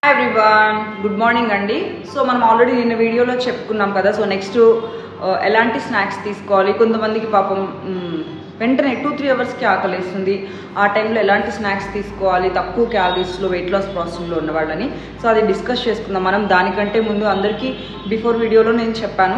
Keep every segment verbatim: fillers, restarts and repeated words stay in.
Hi everyone, good morning andi. So మనం already నిన్న వీడియోలో చెప్పుకున్నాం కదా. సో నెక్స్ట్ ఎలాంటి స్నాక్స్ తీసుకోవాలి, కొంతమందికి పాపం వెంటనే టూ త్రీ అవర్స్కి ఆకలిస్తుంది, ఆ టైంలో ఎలాంటి స్నాక్స్ తీసుకోవాలి తక్కువ క్యాలరీస్లో వెయిట్ లాస్ ప్రాసెస్లో ఉన్న వాళ్ళని. సో అది డిస్కస్ చేసుకుందాం మనం. దానికంటే ముందు అందరికీ బిఫోర్ వీడియోలో నేను చెప్పాను,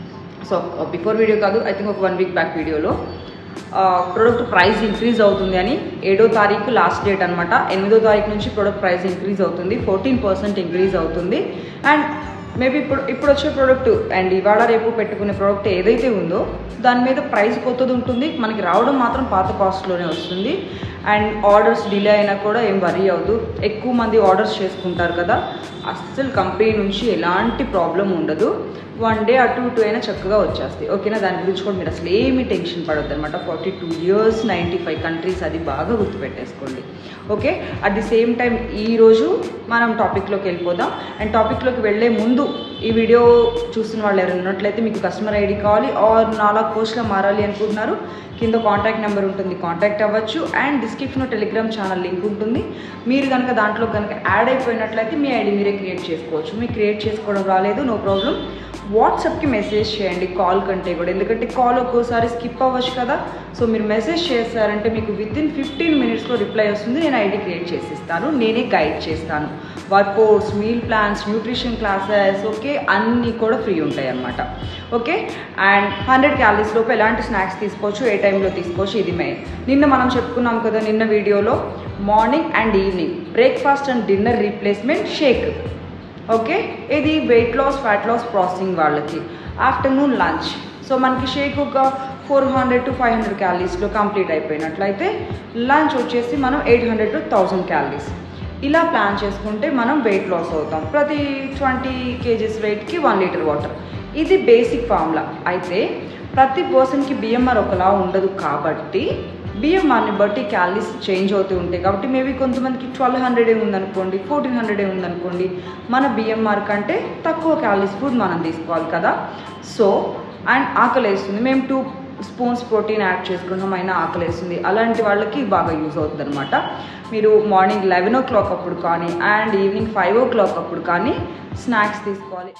సో బిఫోర్ వీడియో కాదు ఐ థింక్ ఒక వన్ వీక్ బ్యాక్ వీడియోలో ప్రోడక్ట్ ప్రైస్ ఇంక్రీజ్ అవుతుంది అని. ఏడో తారీఖు లాస్ట్ డేట్ అనమాట. ఎనిమిదో తారీఖు నుంచి ప్రోడక్ట్ ప్రైస్ ఇంక్రీజ్ అవుతుంది, ఫోర్టీన్ పర్సెంట్ ఇంక్రీజ్ అవుతుంది. అండ్ మేబీ ఇప్పుడు ఇప్పుడు వచ్చే ప్రోడక్ట్ అండ్ ఇవాళ రేపు పెట్టుకునే ప్రోడక్ట్ ఏదైతే ఉందో దాని మీద ప్రైస్ కొత్తది ఉంటుంది, మనకి రావడం మాత్రం పాత కాస్ట్లోనే వస్తుంది. అండ్ ఆర్డర్స్ డిలే అయినా కూడా ఏం వరీ అవ్వదు, ఎక్కువ మంది ఆర్డర్స్ చేసుకుంటారు కదా, అస్సలు కంపెనీ నుంచి ఎలాంటి ప్రాబ్లం ఉండదు. వన్ డే అటు ఇటు అయినా చక్కగా వచ్చేస్తాయి, ఓకేనా. దాని గురించి కూడా మీరు అసలు ఏమీ టెన్షన్ పడొద్దు అనమాట. Forty two years ninety five countries, అది బాగా గుర్తుపెట్టేసుకోండి, okay. At the same time ఈరోజు మనం టాపిక్లోకి వెళ్ళిపోదాం. అండ్ టాపిక్లోకి వెళ్ళే ముందు ఈ వీడియో చూస్తున్న వాళ్ళు ఎవరైనా ఉన్నట్లయితే మీకు కస్టమర్ ఐడి కావాలి ఆర్ నాలా కోచ్లో మారాలి అనుకుంటున్నారు, కింద కాంటాక్ట్ నెంబర్ ఉంటుంది, కాంటాక్ట్ అవ్వచ్చు. అండ్ డిస్క్రిప్షన్లో టెలిగ్రామ్ ఛానల్ లింక్ ఉంటుంది. మీరు కనుక దాంట్లో కనుక యాడ్ అయిపోయినట్లయితే మీ ఐడి మీరే క్రియేట్ చేసుకోవచ్చు. మీకు క్రియేట్ చేసుకోవడం రాలేదు, నో ప్రాబ్లం, వాట్సాప్కి మెసేజ్ చేయండి కాల్ కంటే కూడా, ఎందుకంటే కాల్ ఒక్కోసారి స్కిప్ అవ్వచ్చు కదా. సో మీరు మెసేజ్ చేస్తారంటే మీకు విత్ ఇన్ ఫిఫ్టీన్ మినిట్స్లో రిప్లై వస్తుంది, నేను ఐడి క్రియేట్ చేసిస్తాను, నేనే గైడ్ చేస్తాను. Workouts, meal plans, nutrition classes, okay, అన్నీ కూడా ఫ్రీ ఉంటాయి అన్నమాట, ఓకే. అండ్ హండ్రెడ్ క్యాలరీస్ లోపు ఎలాంటి స్నాక్స్ తీసుకోవచ్చు, ఏ టైంలో తీసుకోవచ్చు, ఇది మెయిన్. నిన్న మనం చెప్పుకున్నాం కదా నిన్న వీడియోలో, morning and evening breakfast and dinner replacement shake, okay. ఇది weight loss fat loss processing వాళ్ళకి. ఆఫ్టర్నూన్ లంచ్, సో మనకి షేక్ ఒక four hundred to five hundred క్యాలరీస్లో కంప్లీట్ అయిపోయినట్లయితే లంచ్ వచ్చేసి మనం ఎయిట్ హండ్రెడ్ టు థౌజండ్ క్యాలరీస్. ఇలా ప్లాన్ చేసుకుంటే మనం వెయిట్ లాస్ అవుతాం. ప్రతి ట్వంటీ కేజీస్ వెయిట్కి వన్ లీటర్ వాటర్, ఇది బేసిక్ ఫార్ములా. అయితే ప్రతి పర్సన్కి బిఎంఆర్ ఒకలా ఉండదు కాబట్టి బిఎంఆర్ని బట్టి క్యాలరీస్ చేంజ్ అవుతూ ఉంటాయి. కాబట్టి మేబీ కొంతమందికి ట్వెల్వ్ హండ్రెడే ఉందనుకోండి, ఫోర్టీన్ హండ్రెడే ఉందనుకోండి, మన బిఎంఆర్ కంటే తక్కువ క్యాలరీస్ ఫుడ్ మనం తీసుకోవాలి కదా. సో అండ్ ఆకలి వేస్తుంది, మేము టూ స్పూన్స్ ప్రోటీన్ యాడ్ చేసుకున్నాం అయినా ఆకలి వేస్తుంది, అలాంటి వాళ్ళకి బాగా యూజ్ అవుతుంది అనమాట. మీరు మార్నింగ్ లెవెన్ ఓ క్లాక్ అప్పుడు కానీ and evening five o'clock అప్పుడు కానీ స్నాక్స్ తీసుకోవాలి.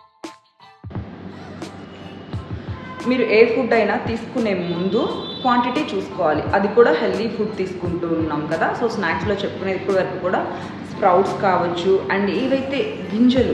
మీరు ఏ ఫుడ్ అయినా తీసుకునే ముందు క్వాంటిటీ చూసుకోవాలి, అది కూడా హెల్దీ ఫుడ్ తీసుకుంటూ ఉన్నాం కదా. సో స్నాక్స్లో చెప్పుకునేది ఇప్పటి వరకు కూడా స్ప్రౌట్స్ కావచ్చు, అండ్ ఏవైతే గింజలు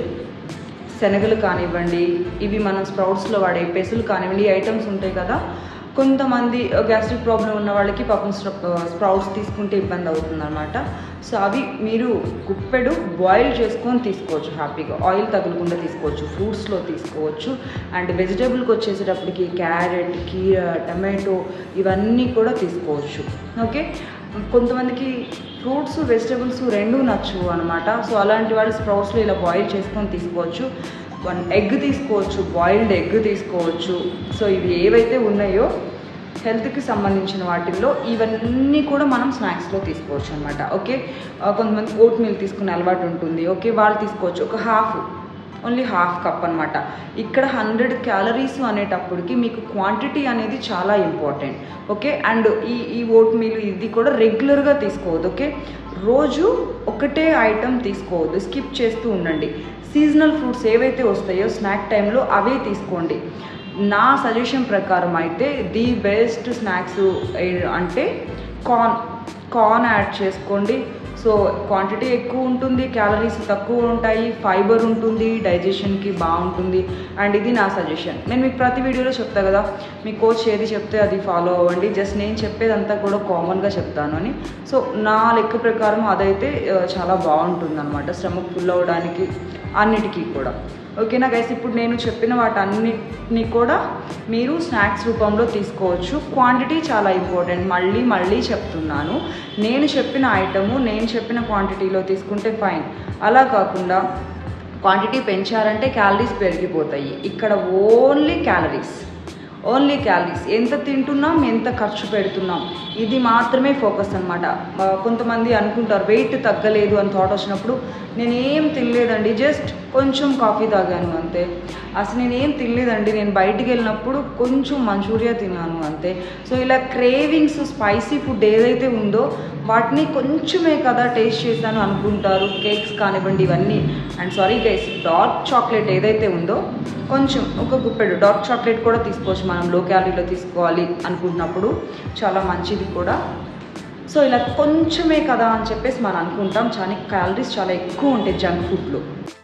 శనగలు కానివ్వండి, ఇవి మనం స్ప్రౌట్స్లో వాడే పెసలు కానివ్వండి, ఐటమ్స్ ఉంటాయి కదా. కొంతమంది గ్యాస్ట్రిక్ ప్రాబ్లం ఉన్న వాళ్ళకి పాపం స్ప్రౌట్స్ తీసుకుంటే ఇబ్బంది అవుతుంది అనమాట. సో అవి మీరు గుప్పెడు బాయిల్ చేసుకొని తీసుకోవచ్చు, హ్యాపీగా ఆయిల్ తగలకుండా తీసుకోవచ్చు, ఫ్రూట్స్లో తీసుకోవచ్చు. అండ్ వెజిటేబుల్కి వచ్చేసేటప్పటికి క్యారెట్, కీర, టమాటో ఇవన్నీ కూడా తీసుకోవచ్చు, ఓకే. కొంతమందికి ఫ్రూట్స్ వెజిటేబుల్స్ రెండూ నచ్చవు అనమాట. సో అలాంటి వాళ్ళు స్ప్రౌట్స్లో ఇలా బాయిల్ చేసుకొని తీసుకోవచ్చు. వన్ ఎగ్ తీసుకోవచ్చు, బాయిల్డ్ ఎగ్ తీసుకోవచ్చు. సో ఇవి ఏవైతే ఉన్నాయో హెల్త్కి సంబంధించిన వాటిల్లో ఇవన్నీ కూడా మనం స్నాక్స్లో తీసుకోవచ్చు అనమాట, ఓకే. కొంతమంది ఓట్ మీల్ తీసుకునే అలవాటు ఉంటుంది, ఓకే, వాళ్ళు తీసుకోవచ్చు. ఒక హాఫ్, ఓన్లీ హాఫ్ కప్ అనమాట. ఇక్కడ హండ్రెడ్ క్యాలరీస్ అనేటప్పటికి మీకు క్వాంటిటీ అనేది చాలా ఇంపార్టెంట్, ఓకే. అండ్ ఈ ఈ ఓట్ మీల్ ఇది కూడా రెగ్యులర్గా తీసుకోవద్దు, ఓకే. రోజు ఒకటే ఐటమ్ తీసుకోవద్దు, స్కిప్ చేస్తూ ఉండండి. సీజనల్ ఫ్రూట్స్ ఏవైతే వస్తాయో స్నాక్ టైంలో అవే తీసుకోండి. నా సజెషన్ ప్రకారం అయితే ది బెస్ట్ స్నాక్స్ అంటే కార్న్ కార్న్ యాడ్ చేసుకోండి. సో క్వాంటిటీ ఎక్కువ ఉంటుంది, క్యాలరీస్ తక్కువ ఉంటాయి, ఫైబర్ ఉంటుంది, డైజెషన్కి బాగుంటుంది. అండ్ ఇది నా సజెషన్. నేను మీకు ప్రతి వీడియోలో చెప్తా కదా, మీ కోచ్ ఏది చెప్తే అది ఫాలో అవ్వండి, జస్ట్ నేను చెప్పేదంతా కూడా కామన్గా చెప్తాను అని. సో నా లెక్క ప్రకారం అదైతే చాలా బాగుంటుంది అనమాట, స్టమక్ ఫుల్ అవ్వడానికి అన్నిటికీ కూడా, ఓకేనా గైస్. ఇప్పుడు నేను చెప్పిన వాటన్నిటిని కూడా మీరు స్నాక్స్ రూపంలో తీసుకోవచ్చు. క్వాంటిటీ చాలా ఇంపార్టెంట్, మళ్ళీ మళ్ళీ చెప్తున్నాను. నేను చెప్పిన ఐటము నేను చెప్పిన క్వాంటిటీలో తీసుకుంటే ఫైన్, అలా కాకుండా క్వాంటిటీ పెంచారంటే క్యాలరీస్ పెరిగిపోతాయి. ఇక్కడ ఓన్లీ క్యాలరీస్, ఓన్లీ క్యాలరీస్, ఎంత తింటున్నాం ఎంత ఖర్చు పెడుతున్నాం ఇది మాత్రమే ఫోకస్ అనమాట. కొంతమంది అనుకుంటారు వెయిట్ తగ్గలేదు అని థాట్ వచ్చినప్పుడు నేనేం తినలేదండి, జస్ట్ కొంచెం కాఫీ తాగాను అంతే, అసలు నేనేం తినలేదండి, నేను బయటికి వెళ్ళినప్పుడు కొంచెం మంచూరియా తిన్నాను అంతే. సో ఇలా క్రేవింగ్స్ స్పైసీ ఫుడ్ ఏదైతే ఉందో వాటిని కొంచెమే కదా టేస్ట్ చేశాను అనుకుంటారు. కేక్స్ కానివ్వండి ఇవన్నీ. And sorry guys, dark chocolate ఏదైతే ఉందో కొంచెం ఒక గుప్పెడు డార్క్ చాక్లెట్ కూడా తీసుకోవచ్చు మనం, లో క్యాలరీలో తీసుకోవాలి అనుకుంటున్నప్పుడు చాలా మంచిది కూడా. సో ఇలా కొంచెమే కదా అని చెప్పేసి మనం అనుకుంటాం, చాలా క్యాలరీస్ చాలా ఎక్కువ ఉంటాయి జంక్ ఫుడ్లో.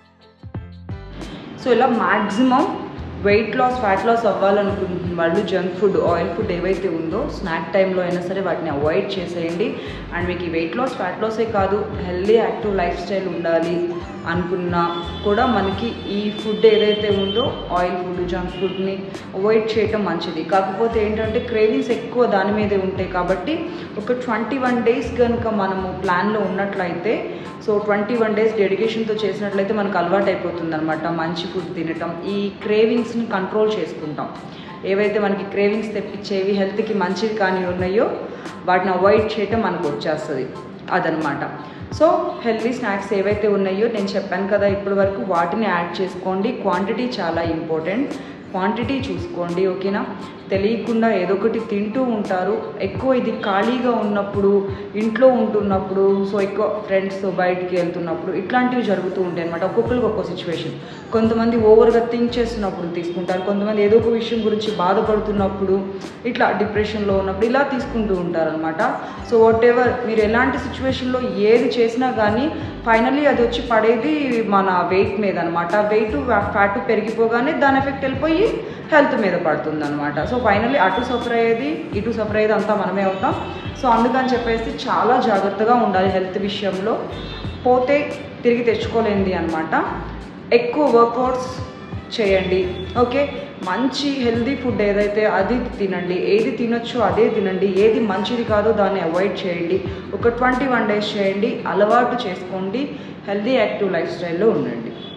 సో ఇలా maximum weight loss fat loss అవ్వాలనుకుంటున్న వాళ్ళు జంక్ ఫుడ్ ఆయిల్ ఫుడ్ ఏవైతే ఉందో స్నాక్ టైంలో అయినా సరే వాటిని అవాయిడ్ చేసేయండి. అండ్ మీకు ఈ వెయిట్ లాస్ ఫ్యాట్ లాసే కాదు, హెల్దీ యాక్టివ్ లైఫ్ స్టైల్ ఉండాలి అనుకున్నా కూడా మనకి ఈ ఫుడ్ ఏదైతే ఉందో ఆయిల్ ఫుడ్ జంక్ ఫుడ్ని అవాయిడ్ చేయటం మంచిది. కాకపోతే ఏంటంటే క్రేవింగ్స్ ఎక్కువ దాని మీదే ఉంటాయి కాబట్టి ఒక ట్వంటీ వన్ డేస్ కనుక మనము ప్లాన్లో ఉన్నట్లయితే, సో ట్వంటీ వన్ డేస్ డెడికేషన్తో చేసినట్లయితే మనకు అలవాటు అయిపోతుంది అనమాట మంచి ఫుడ్ తినటం. ఈ క్రేవింగ్స్ని కంట్రోల్ చేసుకుంటాం. ఏవైతే మనకి క్రేవింగ్స్ తెప్పించేవి హెల్త్కి మంచివి కానీ ఉన్నాయో వాటిని అవాయిడ్ చేయటం మనకు వచ్చేస్తుంది అదనమాట. సో హెల్తీ స్నాక్స్ ఏవైతే ఉన్నాయో నేను చెప్పాను కదా ఇప్పటి వరకు, వాటిని యాడ్ చేసుకోండి. క్వాంటిటీ చాలా ఇంపార్టెంట్, క్వాంటిటీ చూసుకోండి ఓకేనా. తెలియకుండా ఏదో ఒకటి తింటూ ఉంటారు. ఎక్కువ ఇది ఖాళీగా ఉన్నప్పుడు, ఇంట్లో ఉంటున్నప్పుడు, సో ఎక్కువ ఫ్రెండ్స్తో బయటికి వెళ్తున్నప్పుడు ఇట్లాంటివి జరుగుతూ ఉంటాయి అనమాట. ఒక్కొక్కరికి ఒక్కో సిచ్యువేషన్. కొంతమంది ఓవర్గా థింక్ చేస్తున్నప్పుడు తీసుకుంటారు, కొంతమంది ఏదో ఒక విషయం గురించి బాధపడుతున్నప్పుడు, ఇట్లా డిప్రెషన్లో ఉన్నప్పుడు ఇలా తీసుకుంటూ ఉంటారనమాట. సో వాట్ ఎవర్ మీరు ఎలాంటి సిచ్యువేషన్లో ఏది చేసినా కానీ ఫైనల్లీ అది వచ్చి పడేది మన వెయిట్ మీద అనమాట. వెయిట్ ఫ్యాట్ పెరిగిపోగానే దాని ఎఫెక్ట్ వెళ్ళిపోయి హెల్త్ మీద పడుతుంది అనమాట. సో ఫైనల్లీ అటు సఫర్ అయ్యేది ఇటు సఫర్ అయ్యేది అంతా మనమే అవుతాం. సో అందుకని చెప్పేసి చాలా జాగ్రత్తగా ఉండాలి హెల్త్ విషయంలో. పోతే తిరిగి తెచ్చుకోలేంది అనమాట. ఎక్కువ వర్కౌట్స్ చేయండి ఓకే. మంచి హెల్దీ ఫుడ్ ఏదైతే అది తినండి, ఏది తినొచ్చో అదే తినండి, ఏది మంచిది కాదో దాన్ని అవాయిడ్ చేయండి. ఒక ట్వంటీ వన్ డేస్ చేయండి, అలవాటు చేసుకోండి, హెల్దీ యాక్టివ్ లైఫ్ స్టైల్లో ఉండండి.